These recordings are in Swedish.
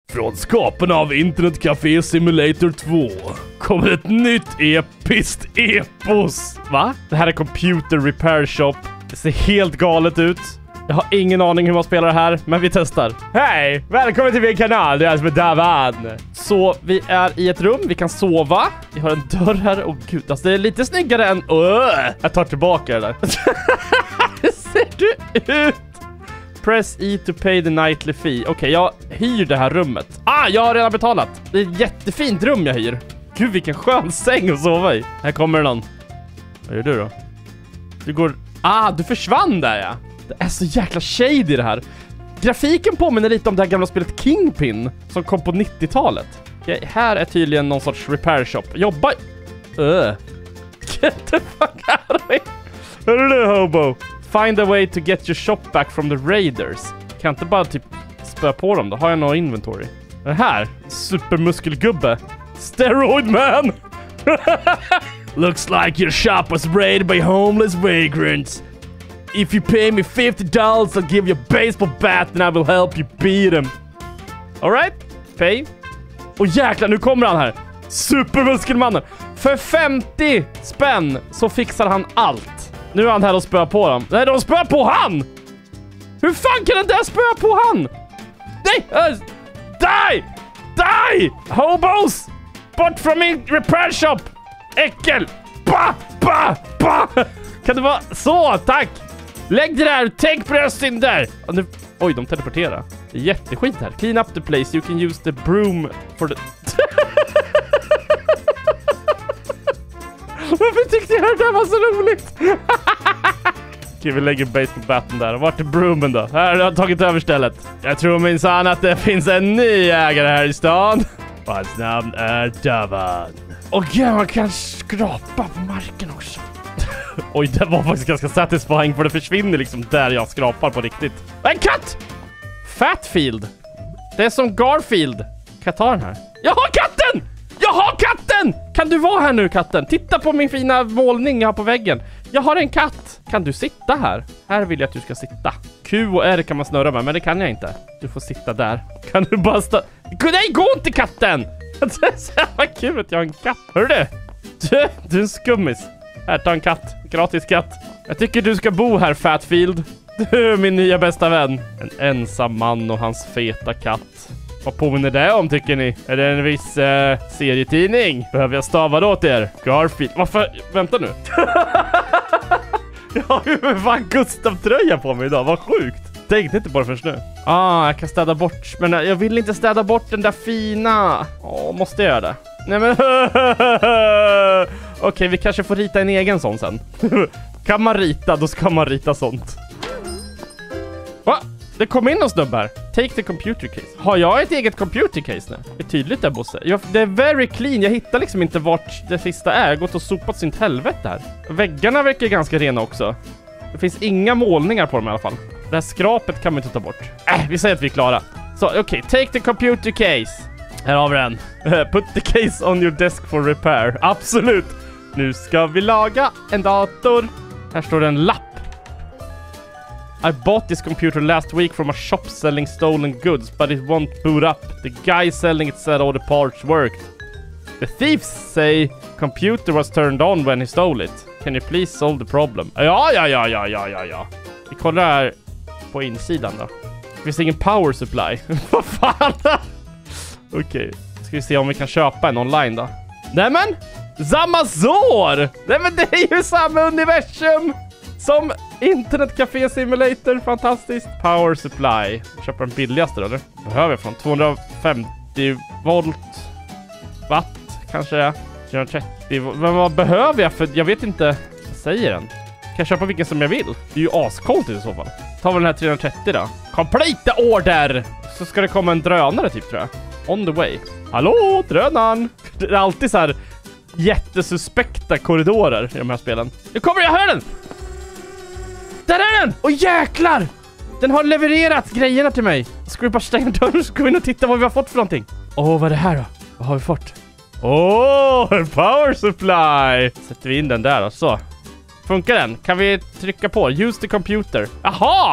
Från skaparna av Internet Café Simulator 2 kommer ett nytt episkt epos. Va? Det här är Computer Repair Shop. Det ser helt galet ut. Jag har ingen aning hur man spelar det här, men vi testar. Hej! Välkommen till min kanal, det är som är Davan. Så vi är i ett rum, vi kan sova. Vi har en dörr här, och gud, alltså det är lite snyggare än... Jag tar tillbaka det där. Hur ser du ut? Press E to pay the nightly fee. Okej, jag hyr det här rummet. Jag har redan betalat. Det är ett jättefint rum jag hyr. Gud, vilken skön säng att sova i. Här kommer någon. Vad gör du då? Du går... du försvann där, ja. Det är så jäkla shady det här. Grafiken påminner lite om det här gamla spelet Kingpin som kom på 90-talet. Okej, här är tydligen någon sorts repair shop. Jobba... Get the fuck out of here. Hörru du, hobo. Find a way to get your shop back from the raiders. Kan inte bara typ spöa på dem. Då har jag någon inventory. Det här, supermuskelgubbe. Steroid man. Looks like your shop was raided by homeless vagrants. If you pay me $50, I'll give you a baseball bat and I will help you beat him. All right? Pay. Och jäklar, nu kommer han här. Supermuskelmannen. För 50 spänn så fixar han allt. Nu är han här och spöar på dem. Nej, de spöar på han! Hur fan kan den där spöa på han? Nej! Die! Die! Hobos! Bort från min repair shop! Äckel! Ba! Kan det vara så? Tack! Lägg det där! Tänk på rösten där! Nu... Oj, de teleporterar. Det är jätteskit här. Clean up the place. You can use the broom for the... Varför tyckte jag det var så roligt? Okej, vi lägger baseballbatten där. Vart är broomen då? Här har jag tagit över stället. Jag tror minsann att det finns en ny ägare här i stan. Och hans namn är Davan. Och ja, man kan skrapa på marken också. Oj, det var faktiskt ganska satisfying, för det försvinner liksom där jag skrapar på riktigt. En katt! Fatfield. Det är som Garfield. Kan jag ta den här? Jag har katten! Jag har katten! Kan du vara här nu, katten? Titta på min fina målning jag har på väggen. Jag har en katt. Kan du sitta här? Här vill jag att du ska sitta. Q och R kan man snurra med, men det kan jag inte. Du får sitta där. Kan du bara Nej, gå inte, katten! Det är så jävla kul att jag har en katt. Hör du? Du är en skummis. Här, ta en katt. Gratis katt. Jag tycker du ska bo här, Fatfield. Du är min nya bästa vän. En ensam man och hans feta katt. Vad påminner det om, tycker ni? Är det en viss serietidning? Behöver jag stava åt er? Garfield. Varför? Vänta nu. Jag har ju fan Gustav-tröja på mig idag. Vad sjukt. Tänkte inte på det först nu. Jag kan städa bort. Men jag vill inte städa bort den där fina. Måste jag göra det? Nej men... Okej, vi kanske får rita en egen sån sen. Kan man rita, då ska man rita sånt. Va? Det kom in någon snubbe här. Take the computer case. Har jag ett eget computer case nu? Det är tydligt där, Bosse. Det är very clean. Jag hittar liksom inte vart det sista är. Jag har gått och sopat sin helvete här. Väggarna verkar ganska rena också. Det finns inga målningar på dem i alla fall. Det här skrapet kan man inte ta bort. Vi säger att vi är klara. Så, okej. Take the computer case. Här har vi den. Put the case on your desk for repair. Absolut. Nu ska vi laga en dator. Här står det en lapp. I bought this computer last week from a shop selling stolen goods, but it won't boot up. The guy selling it said all the parts worked. The thieves say computer was turned on when he stole it. Can you please solve the problem? Ja. Vi kollar här på insidan då. Det finns ingen power supply. Vad fan? Okej. Ska vi se om vi kan köpa en online då. Nämen! Zamazor! Nämen, det är ju samma universum som Internet Café Simulator. Fantastiskt. Power supply. Köper den billigaste då, eller? Behöver jag från 250 volt watt kanske. 430. Men vad behöver jag? För jag vet inte. Vad säger den? Kan jag köpa vilken som jag vill? Det är ju ascoolt i så fall. Tar vi den här 330 då. Complete order! Så ska det komma en drönare typ, tror jag. On the way. Hallå, drönaren! Det är alltid så här jättesuspekta korridorer i de här spelen. Nu kommer jag, hör den! Där är den! Åh jäklar! Den har levererat grejerna till mig. Ska vi bara stänga dörren, så går vi in och titta vad vi har fått för någonting. Vad är det här då? Vad har vi fått? En power supply! Sätter vi in den där och så. Funkar den? Kan vi trycka på? Use the computer. Aha!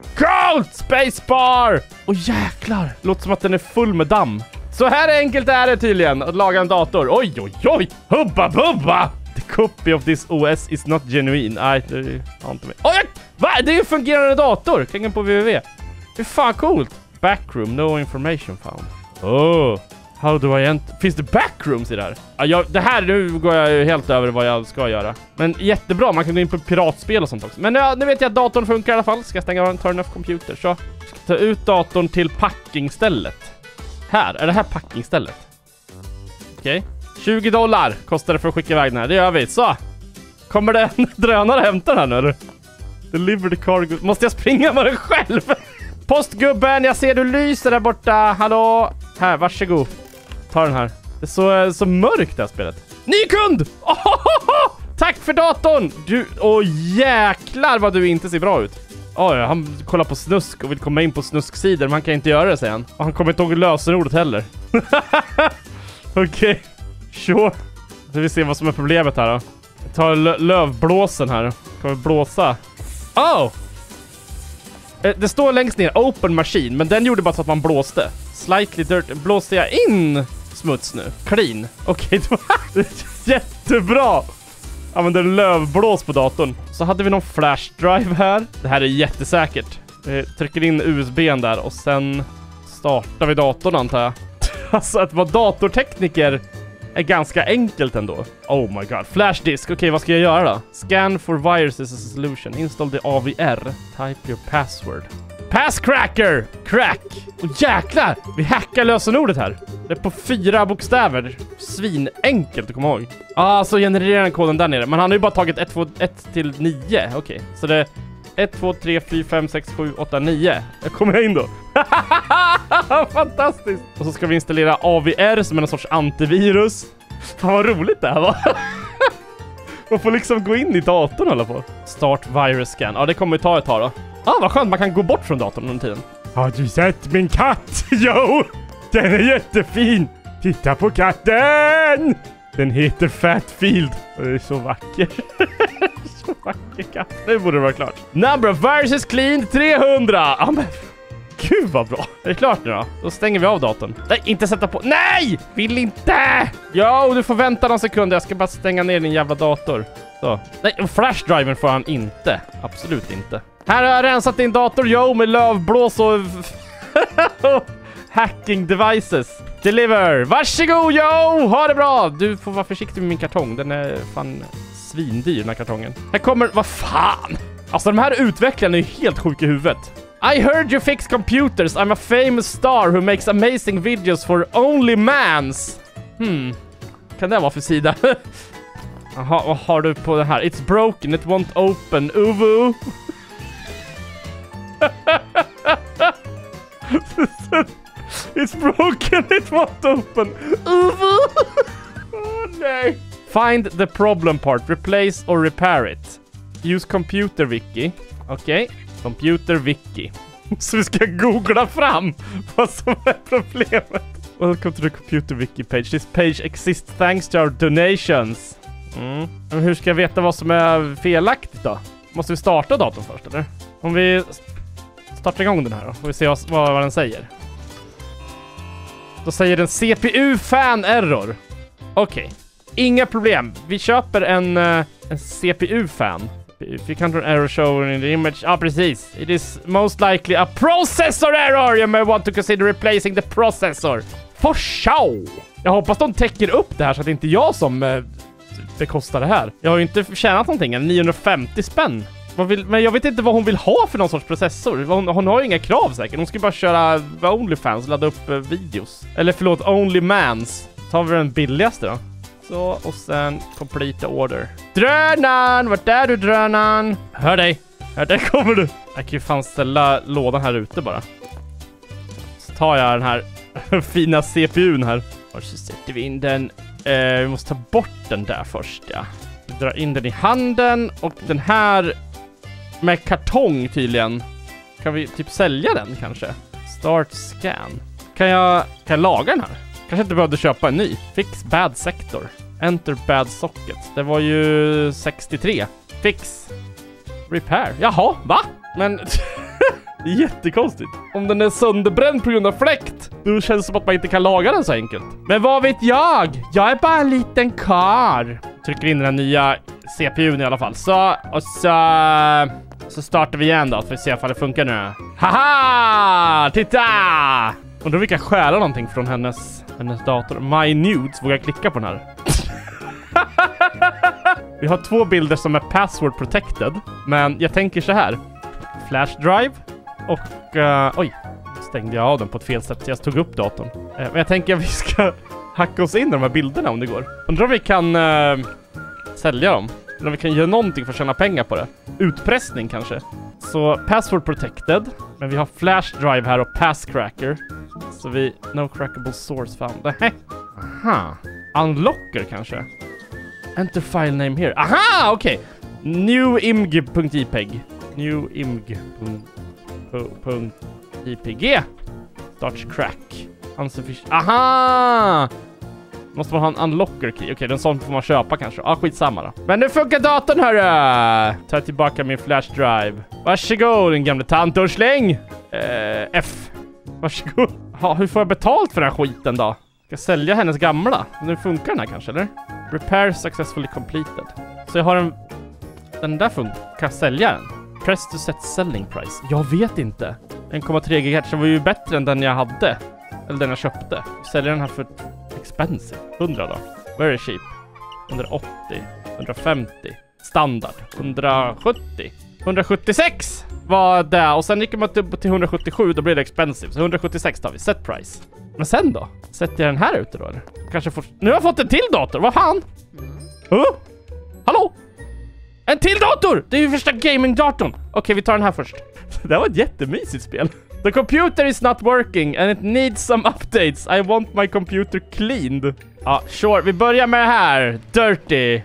Coolt! Spacebar! Åh jäklar! Låter som att den är full med damm. Så här enkelt är det tydligen att laga en dator. Oj, oj, oj! Hubba bubba! The copy of this OS is not genuine. Nej, det har inte med. Oj! Va? Det är ju en fungerande dator! Kängen på www. Det är fan coolt. Backroom, no information found. Oh, how do I enter? Finns det backrooms i det här? Ja, det här, nu går jag ju helt över vad jag ska göra. Men jättebra, man kan gå in på piratspel och sånt också. Men ja, nu vet jag att datorn funkar i alla fall. Ska jag stänga av en turn off computer. Så, ska ta ut datorn till packingstället. Här, är det här packingstället? Okej. $20 kostar det för att skicka iväg den här. Det gör vi, så. Kommer det en drönare hämta den här nu, eller? Deliver the cargo. Måste jag springa med den själv? Postgubben, jag ser du lyser där borta. Hallå? Här, varsågod. Ta den här. Det är så mörkt det här spelet. Ny kund! Tack för datorn! Du, jäklar vad du inte ser bra ut. Oj, han kollar på snusk och vill komma in på snusksidor, men han kan inte göra det, säger han. Och han kommer inte ihåg lösenordet heller. Okej. Sure. Så vi ser vad som är problemet här då. Ta lövblåsen här. Kan vi blåsa? Oh! Det står längst ner, open machine, men den gjorde bara så att man blåste. Slightly dirt. Blåste jag in smuts nu? Clean. Okej, jättebra. Använder lövblås på datorn. Så hade vi någon flash drive här. Det här är jättesäkert. Vi trycker in USB:n där och sen startar vi datorn, antar jag. Alltså att vara datortekniker är ganska enkelt ändå. Oh my god. Flashdisk. Okej, vad ska jag göra då? Scan for viruses as a solution. Install the AVR. Type your password. Passcracker! Crack! Och jäklar! Vi hackar lösenordet här. Det är på 4 bokstäver. Svin enkelt att komma ihåg. Så genererar den koden där nere. Men han har ju bara tagit 1 till 9. Okej. Så det är 1, 2, 3, 4, 5, 6, 7, 8, 9. Jag kommer in då. Fantastiskt. Och så ska vi installera AVR som är en sorts antivirus. Fan vad roligt det här var. Man får liksom gå in i datorn alla på. Start virus scan. Ja, det kommer ju ta ett tag då. Vad skönt, man kan gå bort från datorn under tiden. Har du sett min katt? Jo, den är jättefin. Titta på katten. Den heter Fatfield. Och det är så vacker. Så vacker katt. Nu borde det vara klart. Number of viruses cleaned 300. Ja, men gud vad bra. Är det klart nu då? Då stänger vi av datorn. Nej, inte sätta på. Nej! Vill inte! Jo, du får vänta någon sekund. Jag ska bara stänga ner din jävla dator. Så. Nej, flashdriven får han inte. Absolut inte. Här har jag rensat din dator, med lövblås och hacking devices. Deliver. Varsågod, ha det bra. Du får vara försiktig med min kartong. Den är fan svindyr, den här kartongen. Här kommer, vad fan? Alltså de här utvecklarna är ju helt sjuka i huvudet. I heard you fix computers. I'm a famous star who makes amazing videos for only mans. Kan det vara för sida? Jaha, vad har du på det här? It's broken, it won't open. Uvu. It's broken, it won't open. Uvu. Nej. Find the problem part. Replace or repair it. Use computer wiki. Okej. Computer wiki. Så vi ska googla fram vad som är problemet. Welcome to the computer wiki page. This page exists thanks to our donations. Men hur ska jag veta vad som är felaktigt då? Måste vi starta datorn först, eller? Om vi startar igång den här då, får vi se vad den säger. Då säger den CPU fan error. Okej. Inga problem. Vi köper en CPU fan. If you can't error shown in the image. Precis. It is most likely a processor error. You may want to consider replacing the processor. For show. Jag hoppas de täcker upp det här så att det inte är jag som bekostar det här. Jag har ju inte tjänat någonting. 950 spänn. Men jag vet inte vad hon vill ha för någon sorts processor. Hon har ju inga krav säkert. Hon ska bara köra OnlyFans och ladda upp videos. Eller förlåt, OnlyMans. Tar vi den billigaste då. Så, och sen complete order. Drönaren! Vart är du, drönaren? Hör dig. Där kommer du. Jag kan ju fan ställa lådan här ute bara. Så tar jag den här fina CPUn här. Och så sätter vi in den. Vi måste ta bort den där först, ja. Vi drar in den i handen. Och den här med kartong tydligen. Kan vi typ sälja den kanske? Start scan. Kan jag laga den här? Kanske inte behövde köpa en ny. Fix bad sector. Enter bad socket. Det var ju 63. Fix. Repair. Jaha, va? Men Det är jättekonstigt. Om den är sönderbränd på grund av fläkt, då känns det som att man inte kan laga den så enkelt. Men vad vet jag? Jag är bara en liten kar. Trycker in den nya CPUn i alla fall. Så startar vi igen då för att se ifall det funkar nu. Haha! Titta! Undrar om vi kan stjäla någonting från hennes dator. My nudes. Vågar jag klicka på den här? Vi har 2 bilder som är password protected. Men jag tänker så här. Flash drive. Och oj, stängde jag av den på ett fel sätt så jag tog upp datorn. Men jag tänker att vi ska hacka oss in i de här bilderna om det går. Undrar om vi kan sälja dem. Eller om vi kan göra någonting för att tjäna pengar på det. Utpressning kanske. Så password protected. Men vi har flash drive här och passcracker. Så vi no crackable source found. Aha. Unlocker kanske. Enter file name here. Aha, okej. Newimg.jpg. Newimg.jpg. Starts crack. Insufficient. Aha! Måste man ha en unlocker key. Okej, den sån får man köpa kanske. Skitsamma då. Men nu funkar datorn, hörru! Ta tillbaka min flash drive. Varsågod, den gamla tantorsläng. F. Varsågod. Hur får jag betalt för den här skiten då? Ska sälja hennes gamla. Nu funkar den här kanske, eller? Repair successfully completed. Så jag har den där funkar. Kan jag sälja den? Press to set selling price. Jag vet inte. 1,3 GHz var ju bättre än den jag hade. Eller den jag köpte. Jag säljer den här för expensive. 100 då. Very cheap. 180. 150. Standard. 170. 176 var det. Och sen gick man upp till 177. Då blir det expensive. Så 176 tar vi. Set price. Men sen då? Sätter jag den här ute då eller? Kanske får... Nu har jag fått en till dator. Vad fan? Hallå? En till dator! Det är ju första gaming-datorn. Okej, vi tar den här först. Det här var ett jättemysigt spel. The computer is not working and it needs some updates. I want my computer cleaned. Ja, sure. Vi börjar med det här. Dirty.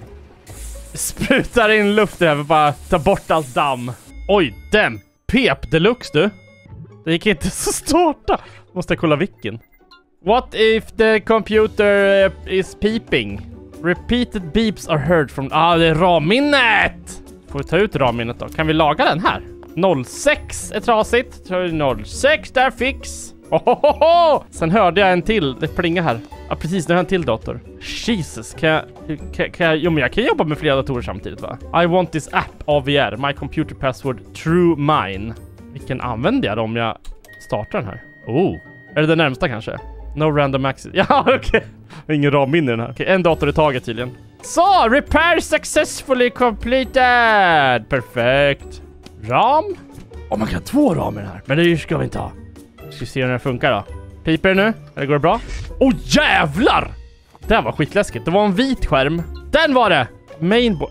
Sprutar in luft här för att bara ta bort allt damm. Oj, den. Pep deluxe du. Det gick inte så starta. Måste jag kolla vilken. What if the computer is peeping? Repeated beeps are heard from... det är RAM-minnet! Får vi ta ut RAM-minnet då? Kan vi laga den här? 06 är trasigt. 06, där fix. Sen hörde jag en till. Det plingar här. Ja, precis. Nu har jag en till dator. Jesus, kan jag... Jo, men jag kan jobba med flera datorer samtidigt, va? I want this app, AVR. My computer password, true mine. Vilken använder jag då om jag startar den här? Är det den närmsta kanske? No random access. Ja, okej. Ingen RAM-minne i den här. Okej, en dator i taget tydligen. Så, repair successfully completed. Perfekt. RAM? Man kan ha 2 RAM i den här. Men det ska vi inte ha. Ska vi se hur den funkar då. Piper det nu? Eller går det bra? Jävlar! Det här var skitläskigt. Det var en vit skärm. Den var det! Mainboard.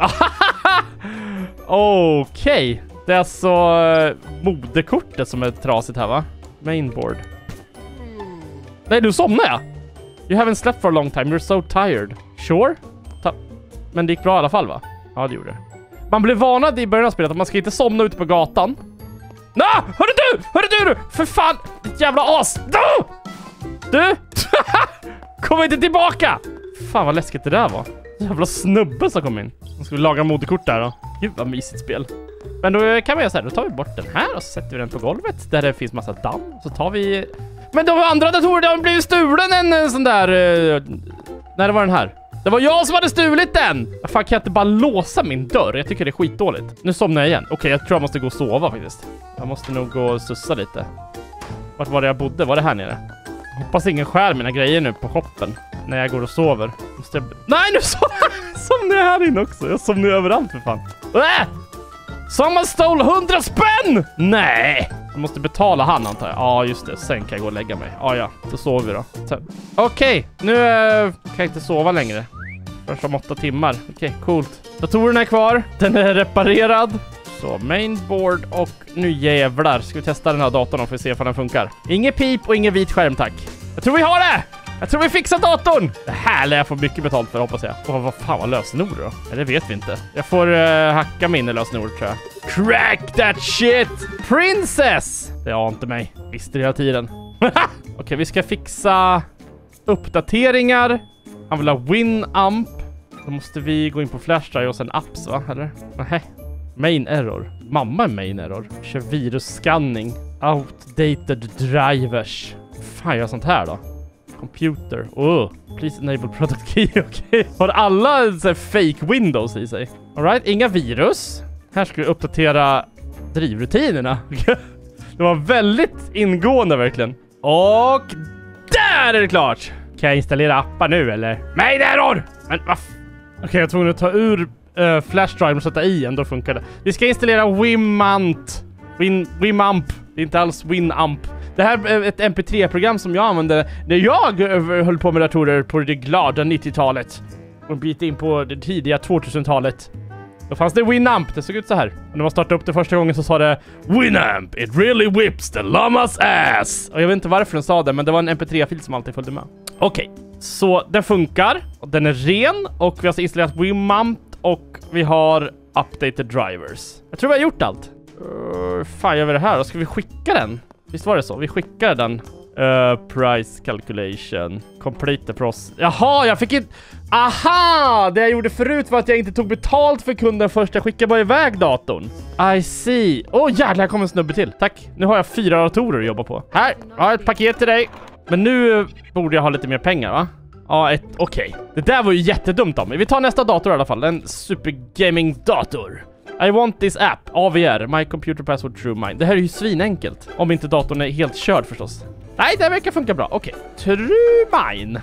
Okej. Det är alltså moderkortet som är trasigt här, va? Mainboard. Nej, du somnar jag. You haven't slept for a long time. You're so tired. Sure? Men det gick bra i alla fall, va? Ja, det gjorde det. Man blev varnad i början av spelet att man ska inte somna ute på gatan. Hörru du! För fan! Ditt jävla as! Du! Kom inte tillbaka! Fan vad läskigt det där var. Jävla snubbe som kom in. Nu ska vi laga moderkort där då. Gud vad mysigt spel. Men då kan vi göra så här. Då tar vi bort den här och så sätter vi den på golvet. Där det finns massa damm. Så tar vi... Men de andra datorer har blivit stulen en sån där... Nej, det var den här. Det var jag som hade stulit den! Fan, kan jag inte bara låsa min dörr? Jag tycker det är skitdåligt. Nu somnar jag igen. Okej, jag tror jag måste gå och sova faktiskt. Jag måste nog gå och sussa lite. Vart var det jag bodde? Var det här nere? Hoppas ingen skär mina grejer nu på shoppen när jag går och sover. Måste jag... Nej, nu somnar jag här inne också. Jag somnar överallt för fan. Someone stole 100 spänn! Nej! Jag måste betala han antar jag. Ja, just det. Sen kan jag gå och lägga mig. Ja, då sover vi då. Okej, nu kan jag inte sova längre. Först om 8 timmar. Okej, coolt. Datorn är kvar. Den är reparerad. Så, mainboard och nu jävlar. Ska vi testa den här datorn för att se om den funkar. Inget pip och ingen vit skärm, tack. Jag tror vi har det! Jag tror vi fixar datorn! Det här lär jag få mycket betalt för, hoppas jag. Vad fan var lösenord då? Eller vet vi inte. Jag får hacka min lösenord, tror jag. Crack that shit! Princess! Det har inte mig. Visste det hela tiden. Okej, vi ska fixa uppdateringar. Han vill ha Winamp. Då måste vi gå in på Flash Drive och sen apps, va? Eller? Nej. Main error. Mamma är main error. Kör virusscanning. Outdated drivers. Fan, gör sånt här då? Computer. Please enable product key. Okej. Har alla så här, fake windows i sig? Alright, inga virus. Här ska vi uppdatera drivrutinerna. Det var väldigt ingående verkligen. Och där är det klart. Kan jag installera appar nu eller? Main error! Men vad Okej, jag tror att ta ur flash drive och sätta i en, då funkar det. Vi ska installera Winamp. Winamp. Det är inte alls Winamp. Det här är ett MP3-program som jag använde när jag höll på med datorer på det glada 90-talet. Och en bit in på det tidiga 2000-talet. Då fanns det Winamp. Det såg ut så här. Och när man startade upp det första gången så sa det Winamp, it really whips the llama's ass. Och jag vet inte varför den sa det, men det var en MP3-fil som alltid följde med. Okej, så den funkar. Och den är ren. Och vi har installerat Winamp. Och vi har updated drivers. Jag tror vi har gjort allt. Fan, gör vi det här? Då ska vi skicka den. Visst var det så? Vi skickar den. Price calculation. Complete the process. Jaha, jag fick inte... Aha! Det jag gjorde förut var att jag inte tog betalt för kunden först. Jag skickade bara iväg datorn. I see. Jävlar, här kommer en snubbe till. Tack. Nu har jag 4 datorer att jobba på. Här, jag har ett paket till dig. Men nu borde jag ha lite mer pengar, va? Ja, okej. Det där var ju jättedumt av mig. Vi tar nästa dator i alla fall. En supergaming-dator. I want this app. AVR. My computer password true mine. Det här är ju svinenkelt. Om inte datorn är helt körd förstås. Nej, det verkar funka bra. Okej. True mine.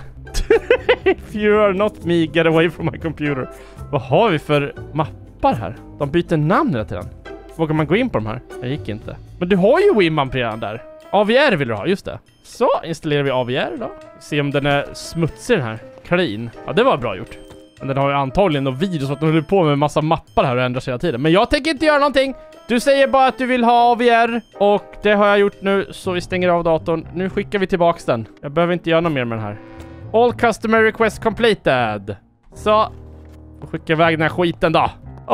If you are not me, get away from my computer. Vad har vi för mappar här? De byter namn hela tiden. Vågar man gå in på de här? Jag gick inte. Men du har ju Winamp redan där. AVR vill du ha, just det. Så installerar vi AVR då. Se om den är smutsig den här. Clean. Ja, det var bra gjort. Men den har ju antagligen något virus så att den håller på med en massa mappar här och ändrar sig hela tiden. Men jag tänker inte göra någonting. Du säger bara att du vill ha AVR. Och det har jag gjort nu, så vi stänger av datorn. Nu skickar vi tillbaks den. Jag behöver inte göra något mer med den här. All customer requests completed. Så. Då skickar iväg den här skiten då.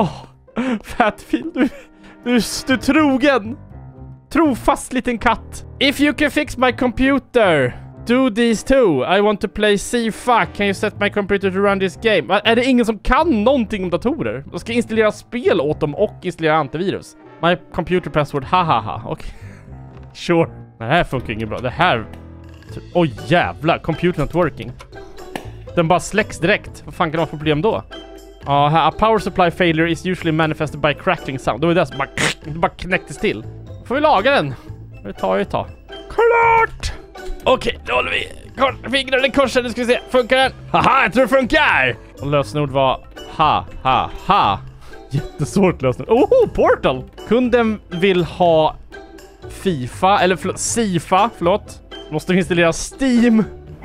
Fatfil, du är trogen. Trofast liten katt. If you can fix my computer, do these two. I want to play FIFA. Can you set my computer to run this game? Är det ingen som kan någonting om datorer? Jag ska installera spel åt dem och installera antivirus. My computer password, hahaha. Okej. Sure. Det här funkar inget bra. Det här... jävlar. Computer not working. Den bara släcks direkt. Vad fan kan det vara för problem då? A power supply failure is usually manifested by crackling sound. Då är det som bara knäcktes till. Får vi laga den? Det tar ju ett tag. Klart! Okej, då håller vi fingrarna i korsen. Nu ska vi se. Funkar den? Haha, jag tror det funkar! Och lösenord var ha. Jättesvårt lösenord. Portal! Kunden vill ha FIFA, eller SIFA, förlåt. Måste vi installera Steam.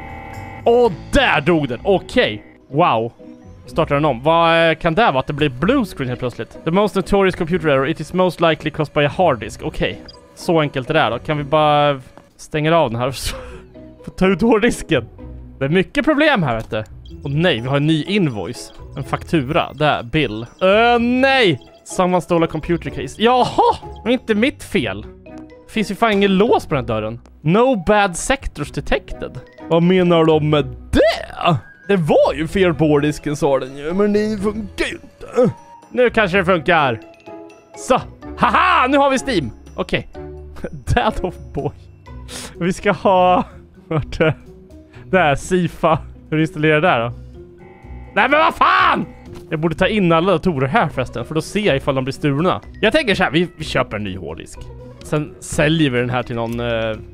Där dog den. Okej. Wow. Startar den om. Vad kan det vara? Att det blir blue screen helt plötsligt. The most notorious computer error. It is most likely caused by a hard disk. Okej. Så enkelt är det då. Kan vi bara stänga av den här och ta ut hårddisken? Det är mycket problem här, vet du. Och nej, vi har en ny invoice. En faktura. Där, bill. Nej! Someone stole a computer case. Jaha! Men inte mitt fel. Finns ju fan ingen lås på den här dörren. No bad sectors detected. Vad menar de med det? Det var ju fel på hårddisken, sa den ju. Men det funkar ju inte. Nu kanske det funkar. Så. Haha! Nu har vi Steam. Okej. Dad of boy. Vi ska ha... Vart är det? Där, SIFA. Hur installerar det där då? Nej, men vad fan! Jag borde ta in alla datorer här förresten. För då ser jag ifall de blir stulna. Jag tänker så här, vi köper en ny hårddisk. Sen säljer vi den här till någon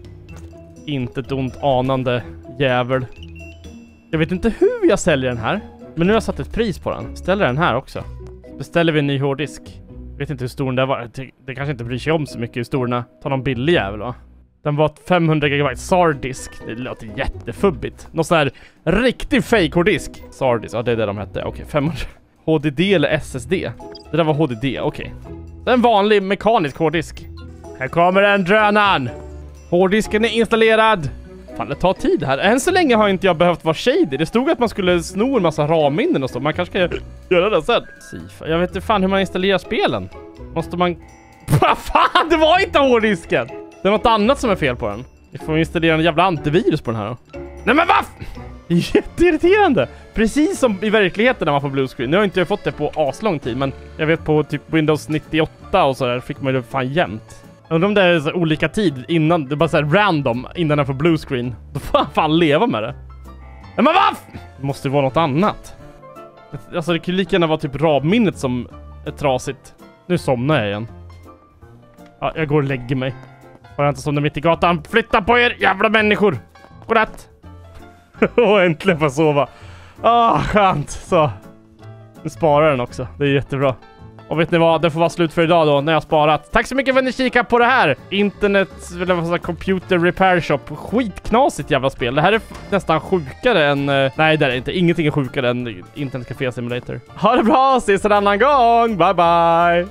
inte ett ont anande jävel. Jag vet inte hur jag säljer den här. Men nu har jag satt ett pris på den. Ställer den här också. Beställer vi en ny hårddisk. Jag vet inte hur stor den där var. Det kanske inte bryr sig om så mycket hur stor den är. Ta någon billig jävel va. Den var 500 GB SAR-disk. Det låter jättefubbigt. Någon sån här riktig fake hårddisk. SAR-disk, ja det är det de hette. Okej, 500. HDD eller SSD? Det där var HDD, okej. Det är en vanlig mekanisk hårddisk. Här kommer den drönaren. Hårddisken är installerad. Fan, det tar tid här. Än så länge har inte jag behövt vara shady. Det stod att man skulle sno en massa ramminnen och så. Man kanske kan göra det sen. SIFA. Jag vet inte fan hur man installerar spelen. Måste man... Vad fan, det var inte hårddisken! Det är något annat som är fel på den. Vi får installera en jävla antivirus på den här då. Nej men vad? Det är jätteirriterande. Precis som i verkligheten när man får blue screen. Nu har jag inte fått det på aslång tid, men jag vet på typ Windows 98 och så där fick man det fan jämt. Jag undrar om det är så olika tid innan, det är bara så här random innan jag får blue screen. Då får jag fan leva med det. Men vad? Det måste ju vara något annat. Alltså det kan ju lika gärna vara typ rabminnet som är trasigt. Nu somnar jag igen. Ja, jag går och lägger mig. Får jag inte somna mitt i gatan. Flytta på er, jävla människor. Godnatt. Åh, äntligen får jag sova. Skönt. Så. Nu sparar den också. Det är jättebra. Och vet ni vad? Det får vara slut för idag då, när jag har sparat. Tack så mycket för att ni kikar på det här. Internet, eller vad säger, Computer Repair Shop. Skitknasigt jävla spel. Det här är nästan sjukare än... nej, det är inte. Ingenting är sjukare än Internet Café Simulator. Ha det bra, ses en annan gång. Bye bye.